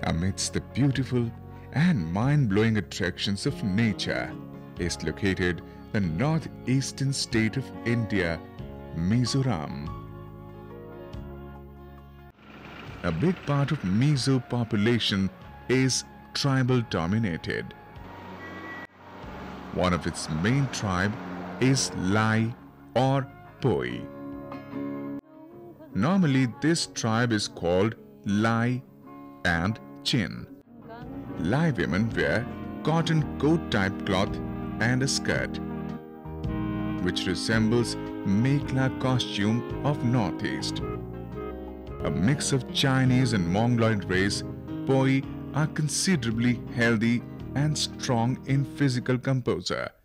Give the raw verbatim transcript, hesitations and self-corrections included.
amidst the beautiful and mind-blowing attractions of nature, is located the northeastern state of India, Mizoram. A big part of Mizo population is tribal dominated. One of its main tribe is Lai or Pawi. Normally this tribe is called Lai and Chin. Lai women wear cotton coat type cloth and a skirt, which resembles Mekhla costume of Northeast. A mix of Chinese and Mongoloid race, Pawi are considerably healthy and strong in physical composure